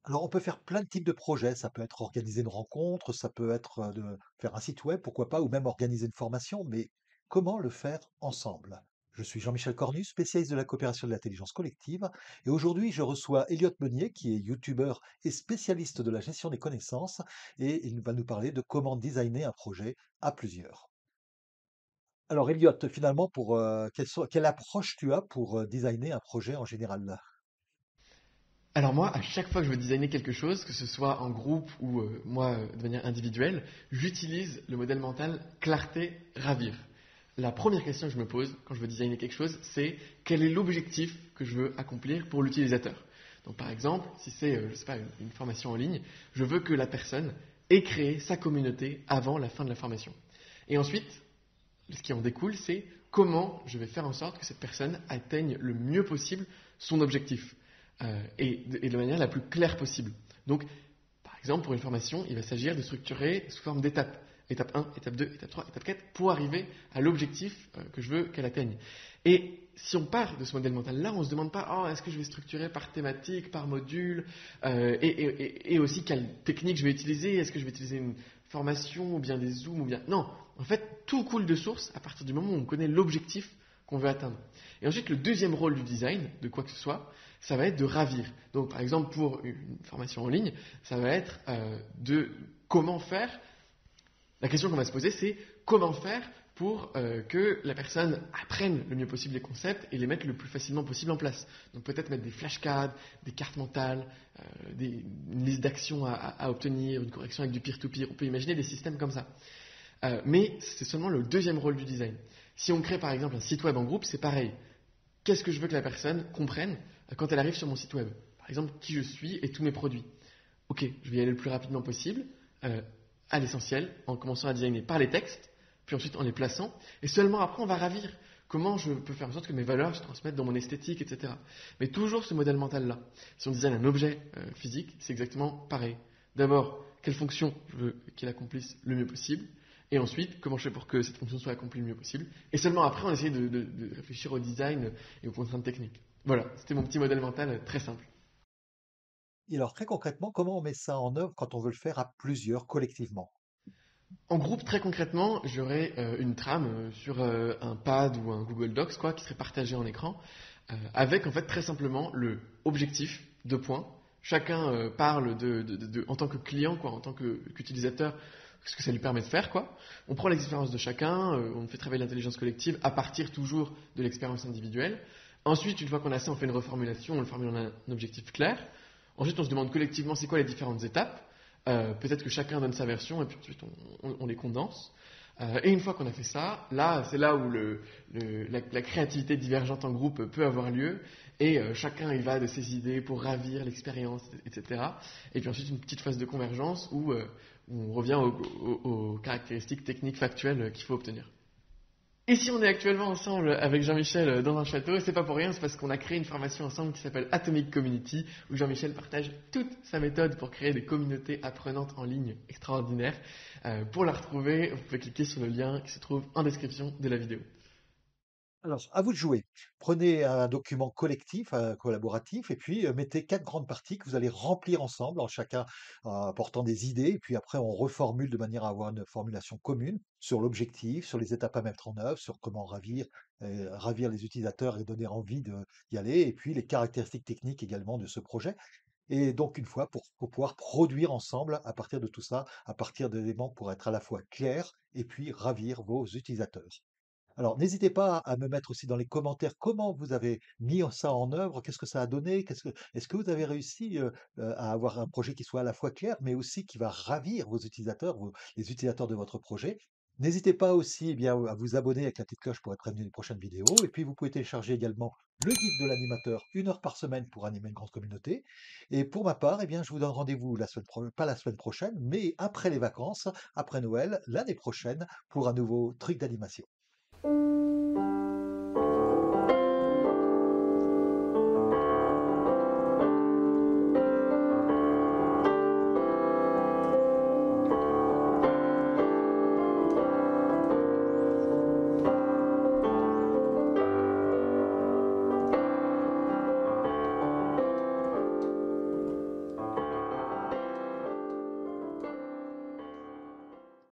Alors, on peut faire plein de types de projets. Ça peut être organiser une rencontre, ça peut être de faire un site web, pourquoi pas, ou même organiser une formation. Mais comment le faire ensemble? Je suis Jean-Michel Cornu, spécialiste de la coopération de l'intelligence collective. Et aujourd'hui, je reçois Elliot Meunier, qui est youtubeur et spécialiste de la gestion des connaissances. Et il va nous parler de comment designer un projet à plusieurs. Alors, Elliot, finalement, quelle approche tu as pour designer un projet en général? Alors moi, à chaque fois que je veux designer quelque chose, que ce soit en groupe ou moi de manière individuelle, j'utilise le modèle mental clarté, ravir. La première question que je me pose quand je veux designer quelque chose, c'est quel est l'objectif que je veux accomplir pour l'utilisateur. Donc par exemple, si c'est, je sais pas, une formation en ligne, je veux que la personne ait créé sa communauté avant la fin de la formation. Et ensuite, ce qui en découle, c'est comment je vais faire en sorte que cette personne atteigne le mieux possible son objectif et de manière la plus claire possible. Donc, par exemple, pour une formation, il va s'agir de structurer sous forme d'étapes. Étape 1, étape 2, étape 3, étape 4, pour arriver à l'objectif que je veux qu'elle atteigne. Et si on part de ce modèle mental-là, on ne se demande pas, oh, est-ce que je vais structurer par thématique, par module, et aussi quelle technique je vais utiliser, est-ce que je vais utiliser une formation, ou bien des zooms, ou bien... Non, en fait, tout coule de source à partir du moment où on connaît l'objectif qu'on veut atteindre. Et ensuite, le deuxième rôle du design, de quoi que ce soit, ça va être de ravir. Donc, par exemple, pour une formation en ligne, ça va être de comment faire. La question qu'on va se poser, c'est comment faire pour que la personne apprenne le mieux possible les concepts et les mette le plus facilement possible en place. Donc peut-être mettre des flashcards, des cartes mentales, une liste d'actions à obtenir, une correction avec du peer-to-peer. On peut imaginer des systèmes comme ça. Mais c'est seulement le deuxième rôle du design. Si on crée par exemple un site web en groupe, c'est pareil. Qu'est-ce que je veux que la personne comprenne quand elle arrive sur mon site web? Par exemple, qui je suis et tous mes produits. Ok, je vais y aller le plus rapidement possible, euh, à l'essentiel, en commençant à designer par les textes, puis ensuite en les plaçant, et seulement après on va ravir comment je peux faire en sorte que mes valeurs se transmettent dans mon esthétique, etc. Mais toujours ce modèle mental-là. Si on design un objet physique, c'est exactement pareil. D'abord, quelle fonction je veux qu'il accomplisse le mieux possible, et ensuite, comment je fais pour que cette fonction soit accomplie le mieux possible. Et seulement après, on essaie de réfléchir au design et aux contraintes techniques. Voilà, c'était mon petit modèle mental très simple. Et alors, très concrètement, comment on met ça en œuvre quand on veut le faire à plusieurs, collectivement? En groupe, très concrètement, j'aurais une trame sur un pad ou un Google Docs quoi, qui serait partagé en écran, avec en fait très simplement le objectif, deux points. Chacun parle en tant que client, quoi, en tant qu'utilisateur, ce que ça lui permet de faire. Quoi. On prend l'expérience de chacun, on fait travailler l'intelligence collective à partir toujours de l'expérience individuelle. Ensuite, une fois qu'on a ça, on fait une reformulation, on le formule en un objectif clair. Ensuite, on se demande collectivement c'est quoi les différentes étapes. Peut-être que chacun donne sa version et puis ensuite on les condense. Et une fois qu'on a fait ça, là, c'est là où la créativité divergente en groupe peut avoir lieu et chacun il va de ses idées pour ravir l'expérience, etc. Et puis ensuite une petite phase de convergence où on revient aux caractéristiques techniques factuelles qu'il faut obtenir. Et si on est actuellement ensemble avec Jean-Michel dans un château, c'est pas pour rien, c'est parce qu'on a créé une formation ensemble qui s'appelle Atomic Community, où Jean-Michel partage toute sa méthode pour créer des communautés apprenantes en ligne extraordinaires. Pour la retrouver, vous pouvez cliquer sur le lien qui se trouve en description de la vidéo. Alors, à vous de jouer. Prenez un document collectif, collaboratif, et puis mettez quatre grandes parties que vous allez remplir ensemble, en chacun apportant des idées. Et puis après, on reformule de manière à avoir une formulation commune sur l'objectif, sur les étapes à mettre en œuvre, sur comment ravir les utilisateurs et donner envie d'y aller, et puis les caractéristiques techniques également de ce projet. Et donc, une fois, pour pouvoir produire ensemble à partir de tout ça, à partir d'éléments pour être à la fois clairs et puis ravir vos utilisateurs. Alors, n'hésitez pas à me mettre aussi dans les commentaires comment vous avez mis ça en œuvre, qu'est-ce que ça a donné, est-ce que vous avez réussi à avoir un projet qui soit à la fois clair, mais aussi qui va ravir vos utilisateurs, les utilisateurs de votre projet. N'hésitez pas aussi eh bien, à vous abonner avec la petite cloche pour être prévenu des prochaines vidéos. Et puis, vous pouvez télécharger également le guide de l'animateur, 1 heure par semaine pour animer une grande communauté. Et pour ma part, eh bien, je vous donne rendez-vous pas la semaine prochaine, mais après les vacances, après Noël, l'année prochaine, pour un nouveau truc d'animation.